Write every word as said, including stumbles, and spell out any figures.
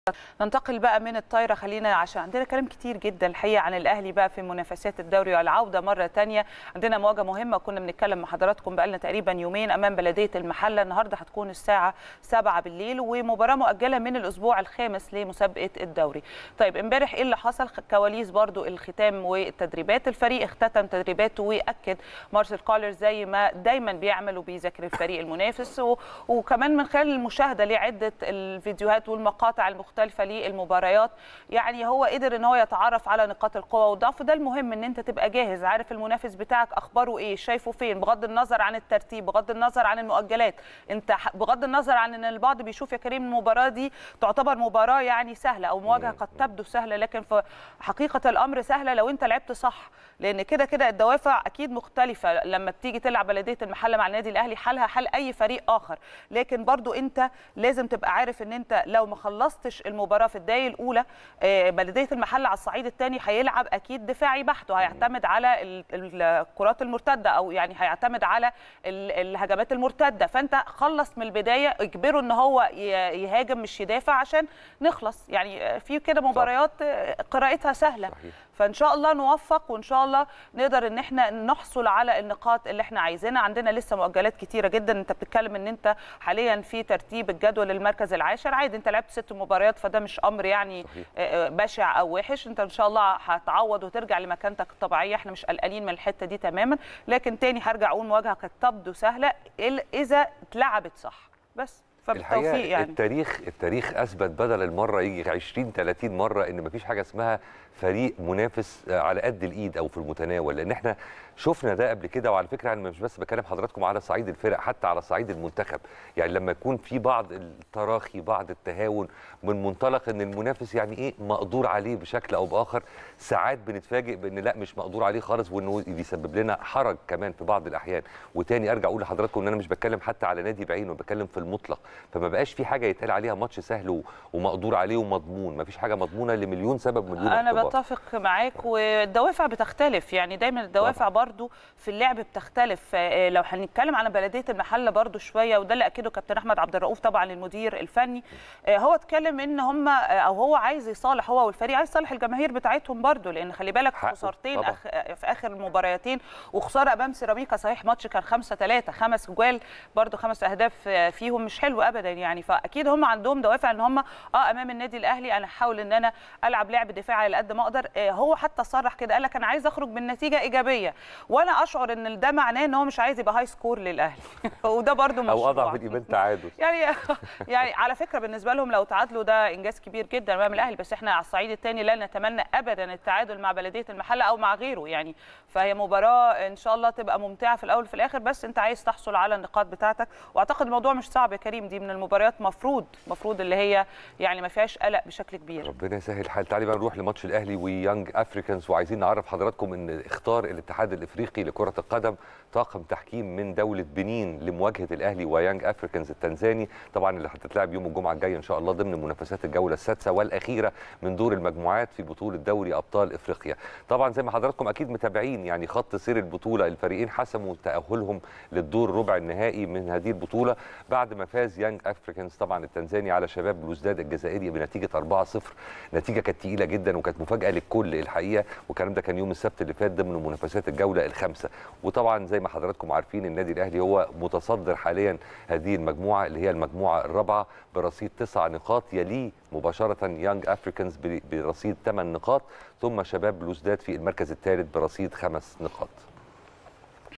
ننتقل بقى من الطايره، خلينا عشان عندنا كلام كتير جدا الحقيقه عن الاهلي بقى في منافسات الدوري والعوده مره ثانيه. عندنا مواجهه مهمه كنا بنتكلم مع حضراتكم بقى لنا تقريبا يومين امام بلديه المحله. النهارده هتكون الساعه سبعة بالليل ومباراه مؤجله من الاسبوع الخامس لمسابقه الدوري. طيب امبارح ايه اللي حصل؟ كواليس برضو الختام والتدريبات. الفريق اختتم تدريباته واكد مارسيل كولر زي ما دايما بيعمل وبيذاكر الفريق المنافس، و... وكمان من خلال المشاهده لعده الفيديوهات والمقاطع المختلفه مختلفه للمباريات، يعني هو قدر ان هو يتعرف على نقاط القوه والضعف. وده المهم ان انت تبقى جاهز، عارف المنافس بتاعك اخباره ايه، شايفه فين، بغض النظر عن الترتيب، بغض النظر عن المؤجلات. انت بغض النظر عن ان البعض بيشوف يا كريم المباراه دي تعتبر مباراه يعني سهله او مواجهه قد تبدو سهله، لكن في حقيقه الامر سهله لو انت لعبت صح، لان كده كده الدوافع اكيد مختلفه لما بتيجي تلعب بلديه المحله مع النادي الاهلي، حالها حال اي فريق اخر. لكن برضو انت لازم تبقى عارف ان انت لو ما خلصتش المباراه في الدقايق الاولى، بلديه المحله على الصعيد الثاني هيلعب اكيد دفاعي بحت، وهيعتمد على الكرات المرتده او يعني هيعتمد على الهجمات المرتده. فانت خلص من البدايه، اجبره ان هو يهاجم مش يدافع عشان نخلص. يعني في كده مباريات قراءتها سهله. صحيح. فان شاء الله نوفق، وان شاء الله نقدر ان احنا نحصل على النقاط اللي احنا عايزينها. عندنا لسه مؤجلات كتيره جدا. انت بتتكلم ان انت حاليا في ترتيب الجدول المركز العاشر، عادي انت لعبت ست مباريات فده مش امر يعني صحيح. بشع او وحش. انت ان شاء الله هتعوض وترجع لمكانتك الطبيعيه، احنا مش قلقانين من الحته دي تماما. لكن تاني هرجع اقول مواجهه قد تبدو سهله اذا اتلعبت صح بس. الحقيقه يعني. التاريخ التاريخ اثبت بدل المره يجي عشرين ثلاثين مره ان مفيش حاجه اسمها فريق منافس على قد الايد او في المتناول، لان احنا شفنا ده قبل كده. وعلى فكره انا مش بس بكلم حضراتكم على صعيد الفرق، حتى على صعيد المنتخب. يعني لما يكون في بعض التراخي، بعض التهاون من منطلق ان المنافس يعني ايه مقدور عليه بشكل او باخر، ساعات بنتفاجئ بان لا مش مقدور عليه خالص، وانه بيسبب لنا حرج كمان في بعض الاحيان. وتاني ارجع اقول لحضراتكم ان انا مش بتكلم حتى على نادي بعينه، بتكلم في المطلق. فما بقاش في حاجه يتقال عليها ماتش سهل ومقدور عليه ومضمون. ما فيش حاجه مضمونه لمليون سبب مليون انا اعتبار. بتفق معاك، والدوافع بتختلف. يعني دايما الدوافع طبعا. برضو في اللعب بتختلف. لو هنتكلم على بلديه المحله برضو شويه، وده اللي اكده كابتن احمد عبد الرؤوف طبعا المدير الفني، هو اتكلم ان هم او هو عايز يصالح، هو والفريق عايز يصالح الجماهير بتاعتهم برضو، لان خلي بالك خسارتين أخ... في اخر المباريتين، وخساره امام سيراميكا. صحيح ماتش كان خمسة ثلاثة، خمس جوال برضو، خمس اهداف فيهم، مش حلو ابدا يعني. فاكيد هم عندهم دوافع ان هم اه امام النادي الاهلي انا هحاول ان انا العب لعب دفاعي على قد ما اقدر. هو حتى صرح كده قال لك انا عايز اخرج بالنتيجه ايجابيه، وانا اشعر ان ده معناه ان هو مش عايز يبقى هاي سكور للاهلي وده برده مش او اضعف من ايمان تعادل. يعني يعني على فكره بالنسبه لهم لو تعادلوا ده انجاز كبير جدا امام الاهلي، بس احنا على الصعيد الثاني لا نتمنى ابدا التعادل مع بلديه المحله او مع غيره يعني. فهي مباراه ان شاء الله تبقى ممتعه في الاول وفي الاخر، بس انت عايز تحصل على النقاط بتاعتك. واعتقد الموضوع مش صعب يا كريم، دي من المباريات مفروض مفروض اللي هي يعني ما فيهاش قلق بشكل كبير. ربنا يسهل الحال. تعالي بقى نروح لماتش الاهلي ويانج افريكانز، وعايزين نعرف حضراتكم ان اختار الاتحاد الافريقي لكره القدم طاقم تحكيم من دوله بنين لمواجهه الاهلي ويانج افريكانز التنزاني، طبعا اللي هتتلعب يوم الجمعه الجايه ان شاء الله ضمن منافسات الجوله السادسه والاخيره من دور المجموعات في بطوله دوري ابطال افريقيا. طبعا زي ما حضراتكم اكيد متابعين يعني خط سير البطوله، الفريقين حسموا تاهلهم للدور ربع النهائي من هذه البطوله بعد ما فاز يانج افريكانز طبعا التنزاني على شباب بلوزداد الجزائري بنتيجه أربعة صفر. نتيجه كانت تقيله جدا وكانت مفاجاه للكل الحقيقه، والكلام ده كان يوم السبت اللي فات ضمن منافسات الجوله الخامسه. وطبعا زي ما حضراتكم عارفين النادي الاهلي هو متصدر حاليا هذه المجموعه اللي هي المجموعه الرابعه برصيد تسع نقاط، يليه مباشره يانج افريكانز برصيد ثمان نقاط، ثم شباب بلوزداد في المركز الثالث برصيد خمس نقاط.